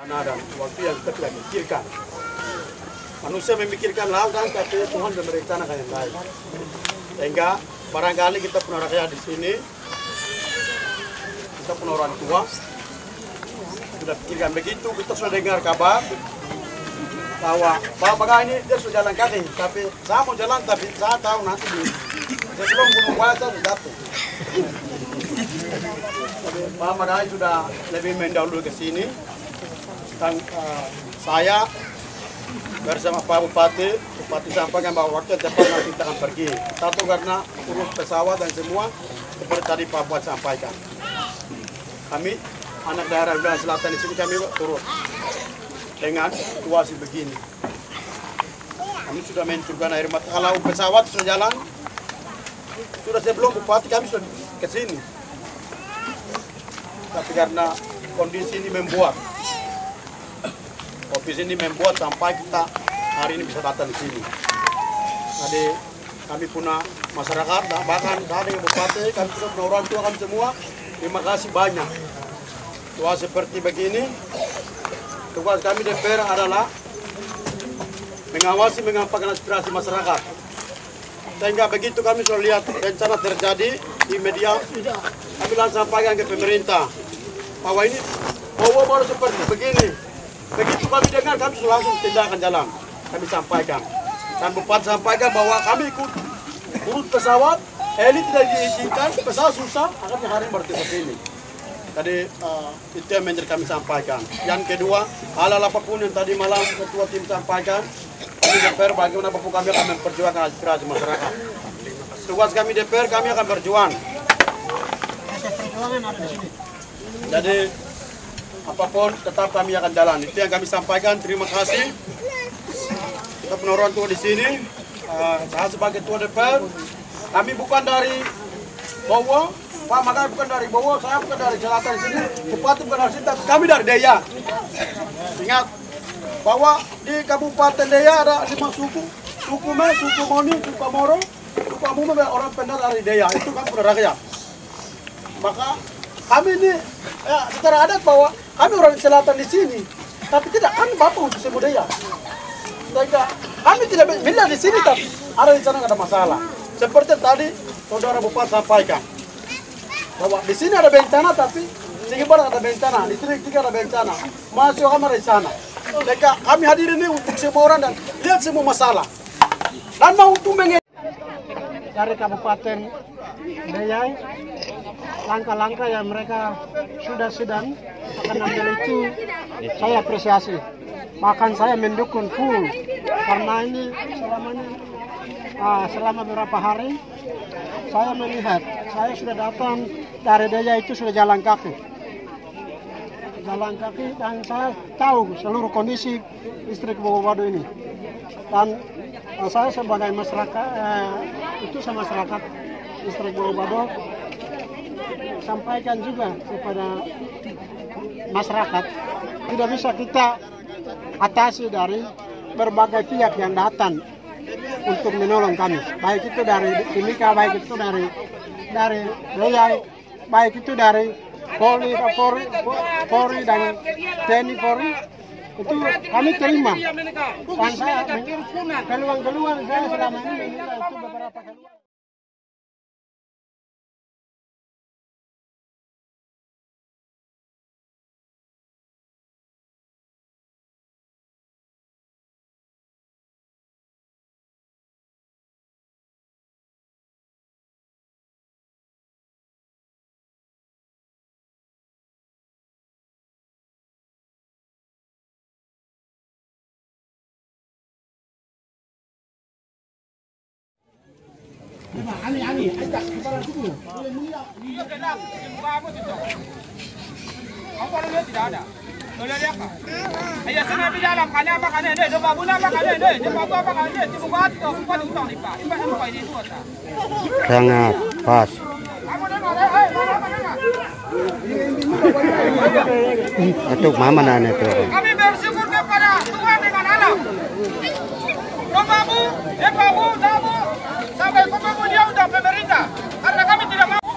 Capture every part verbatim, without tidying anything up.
Nah, dan waktu yang kita tidak pikirkan. Manusia memikirkan hal dan tapi Tuhan merencanakan yang lain. Sehingga barangkali kita punya rakyat di sini, kita punya orang tua, sudah pikirkan begitu, kita sudah dengar kabar bahwa Bapak ini dia sudah jalan kaki, tapi saya mau jalan tapi saya tahu nanti di sebelum gunung Buaya saya jatuh. Bapak ini sudah lebih mendahului ke sini, dan uh, saya bersama Pak Bupati, Bupati sampaikan bahwa waktu yang tepat nanti kita akan pergi. Satu karena urus pesawat dan semua seperti tadi Pak Bupati sampaikan. Kami anak daerah Wilayah Selatan di sini kami turut dengan situasi begini. Kami sudah mencurahkan air mata. Kalau pesawat sudah jalan, sudah sebelum Bupati kami sudah ke sini. Tapi karena kondisi ini membuat, kondisi ini membuat sampai kita hari ini bisa datang di sini. Jadi kami punya masyarakat, bahkan saya dengan Bupati, kami sudah punya orang tua kami semua. Terima kasih banyak. Doa seperti begini, tugas kami D P R adalah mengawasi, mengampaikan aspirasi masyarakat. Sehingga begitu kami sudah lihat rencana terjadi di media, kami langsung sampaikan ke pemerintah bahwa ini bahwa baru seperti begini. Begitu kami dengar, kami sudah langsung tindakan jalan. Kami sampaikan. Dan Bupati sampaikan bahwa kami ikut urut pesawat, heli tidak diizinkan, pesawat susah, akhirnya hari ini baru tiba sini. Tadi uh, itu yang menjadi kami sampaikan. Yang kedua, hal-hal apapun yang tadi malam ketua tim sampaikan, kami D P R bagaimana apapun kami akan memperjuangkan aspirasi masyarakat. Tugas kami D P R, kami akan berjuang. Jadi apapun tetap kami akan jalan. Itu yang kami sampaikan. Terima kasih. Kita punya orang tua di sini. Uh, saya sebagai ketua D P R, kami bukan dari Bowo, Pak Makanya bukan dari Bowo, saya bukan dari selatan sini, Bupati bukan dari sini, tapi kami dari Deya. Ingat bahwa di Kabupaten Deya ada lima suku, suku Me, suku Moni, suku Moro, suku Amume, orang Pendar dari Deya. Itu kan punya rakyat. Maka kami ini ya, secara adat bahwa kami orang selatan di sini, tapi tidak kami bapak untuk semua Deya. Sehingga kami tidak bila di sini, tapi ada di sana ada masalah. Seperti tadi saudara Bupati sampaikan bahwa di sini ada bencana, tapi di Barat ada bencana, di Trik Tiga ada bencana, mahasiswa kami ada di sana. Sehingga kami hadir ini untuk semua orang dan lihat semua masalah dan mau untuk menge dari Kabupaten Deya, langkah-langkah yang mereka sudah sedang akan ambil itu saya apresiasi. Bahkan saya mendukung full karena ini selama ini uh, selama beberapa hari saya melihat, saya sudah datang dari Deya itu sudah jalan kaki, jalan kaki dan saya tahu seluruh kondisi distrik Bogowado ini. Dan uh, saya sebagai masyarakat uh, itu sama masyarakat distrik Bogowado sampaikan juga kepada masyarakat, tidak bisa kita atasi dari berbagai pihak yang datang untuk menolong kami, baik itu dari Timika, baik itu dari dari Deya, baik itu dari Polri, Polri, Polri dan T N I Polri, itu kami terima. Dan saya keluhan-keluhan saya selama ini mengira itu beberapa keluhan. Ani ani, kita kepala dulu. Apa namanya tidak ada. Boleh lihat kan? Ayah sana di dalam kan apa kan ini, dia babu apa kan ini, dia babu apa kan ini, dia buat itu, buat utang ni pak, ini apa ini tu asa. Sangat pas. Untuk mama nana itu. Kami bersyukur kepada Tuhan dengan alam. Babu, dia babu, babu. Sampai babu dia udah pemerintah, karena kami tidak mau.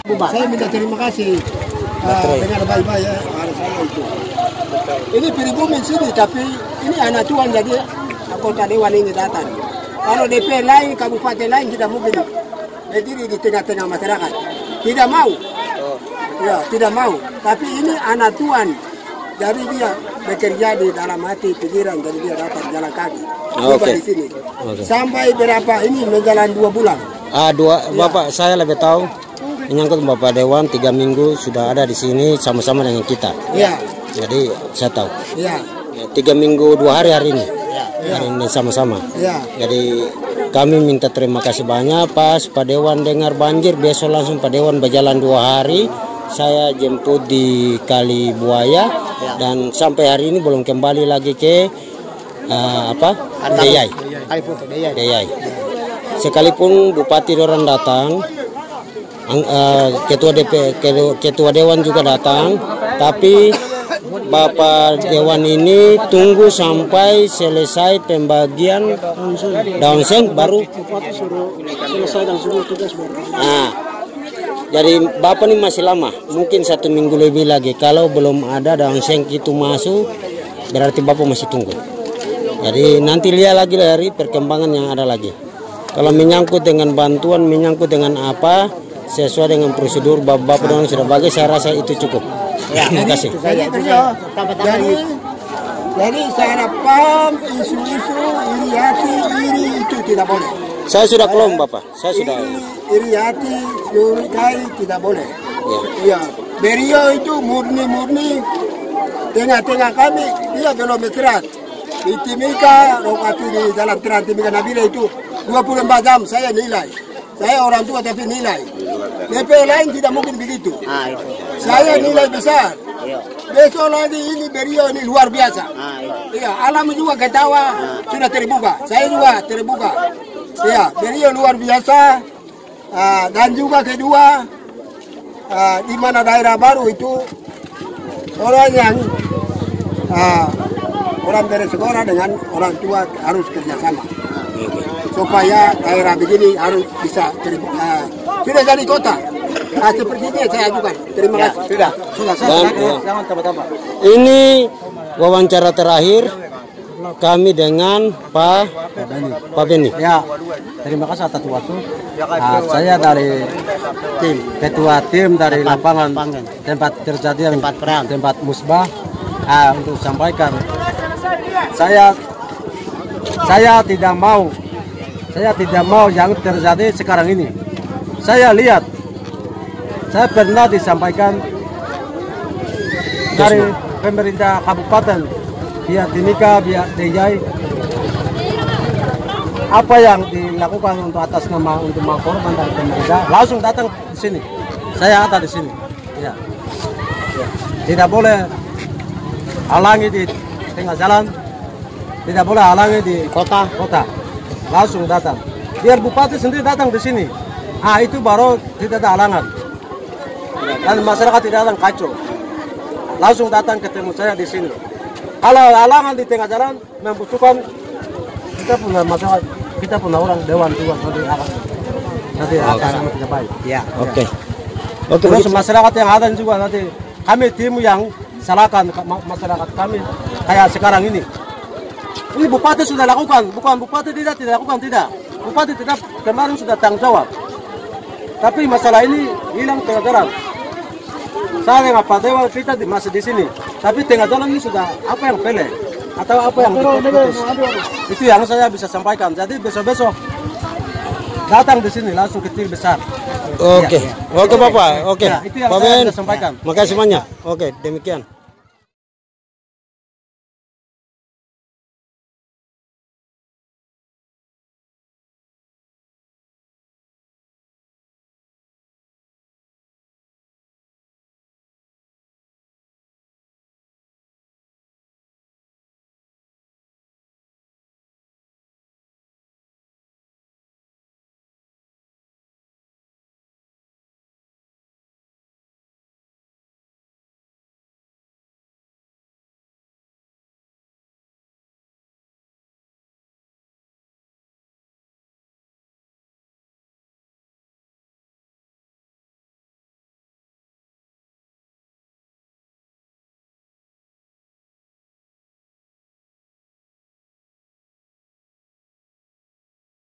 Saya minta terima kasih uh, dengan baik-baik ya hari saya itu. Ini pribumi sini, tapi ini anak tuan jadi anggota dewan ini datang. Kalau D P lain, kabupaten lain tidak mungkin berdiri di tengah-tengah masyarakat. Tidak mau. Ya, tidak mau. Tapi ini anak tuan. Jadi dia bekerja di dalam hati pikiran, jadi dia datang jalan kaki. Oh, Oke. Okay. Di sini. Okay. Sampai berapa ini menjalan dua bulan. Ah, dua, ya. Bapak saya lebih tahu menyangkut Bapak Dewan tiga minggu sudah ada di sini sama-sama dengan kita. Iya. Jadi saya tahu. Iya. Tiga minggu dua hari hari ini. Ya. Hari ini sama-sama. Iya. Jadi kami minta terima kasih banyak pas Pak Dewan dengar banjir besok langsung Pak Dewan berjalan dua hari. Saya jemput di Kali Buaya ya. Dan sampai hari ini belum kembali lagi ke uh, apa? Deyai. Deyai. Sekalipun Bupati Doran datang, uh, Ketua D P, Ketua Dewan juga datang, tapi Bapak Dewan ini tunggu sampai selesai pembagian daun seng baru selesai dan semua tugas baru. Nah, jadi Bapak ini masih lama, mungkin satu minggu lebih lagi. Kalau belum ada daun seng itu masuk, berarti Bapak masih tunggu. Jadi nanti lihat lagi dari perkembangan yang ada lagi. Kalau menyangkut dengan bantuan, menyangkut dengan apa, sesuai dengan prosedur Bapak Dewan sudah bagi, saya rasa itu cukup. Ya, terima kasih. Jadi, jadi, jadi saya paham isu-isu iri hati, iri itu tidak boleh. Saya sudah kelom Bapak, saya sudah. Iri, iri hati, curigai tidak boleh. Ya. Ya, beliau itu murni-murni tengah-tengah kami, dia belum istirahat. Di Timika, lokasi di Jalan Terang Timika Nabila itu dua puluh empat jam saya nilai. Saya orang tua tapi nilai. D P lain tidak mungkin begitu. Ah, itu. Saya nilai besar. Iya. Besok lagi ini beliau ini luar biasa. Ah, iya. Iya, alam juga ketawa sudah terbuka. Saya juga terbuka. Iya, beliau luar biasa. Ah, dan juga kedua, ah, di mana daerah baru itu orang yang ah, orang bersekolah dengan orang tua harus kerjasama. Supaya daerah begini harus bisa terbuka. Uh, sudah jadi kota. Nah, seperti ini saya ajukan. Terima Ya, kasih. sudah. Sudah. Dan, Saya ya. Ini wawancara terakhir kami dengan Pak Pak Beni. Ya, terima kasih atas waktu. Nah, saya dari tim ketua tim dari Tempat, lapangan lapangan. tempat terjadi Tempat perang. tempat musbah ah, untuk sampaikan. Saya saya tidak mau saya tidak mau yang terjadi sekarang ini. Saya lihat, saya pernah disampaikan dari pemerintah kabupaten, pihak Timika, pihak Deyai, apa yang dilakukan untuk atas nama untuk mengkorban dari pemerintah, langsung datang di sini. Saya ada di sini. Ya. Tidak boleh halangi di tengah jalan, tidak boleh halangi di kota, kota. Langsung datang. Biar bupati sendiri datang di sini. Ah, itu baru tidak ada halangan. Dan masyarakat tidak akan kacau. Langsung datang ketemu saya di sini. Kalau halangan di tengah jalan membutuhkan kita punya masalah, kita punya orang dewan juga nanti akan nanti akan sangat tidak baik. Ya. Oke. Oke. Terus masyarakat yang ada juga nanti kami tim yang salahkan masyarakat kami kayak sekarang ini. Ini bupati sudah lakukan, bukan bupati tidak tidak lakukan tidak. Bupati tidak kemarin sudah tanggung jawab. Tapi masalah ini hilang tengah jalan. Saya dengan Pak Dewan kita masih di sini. Tapi tengah jalan ini sudah apa yang pelek atau apa yang putus. Itu yang saya bisa sampaikan. Jadi besok-besok datang di sini langsung kecil besar. Oke. Ya, ya. Oke Bapak. Oke. Ya, itu yang Pak saya Ben. bisa sampaikan. Makasih banyak. Oke, demikian.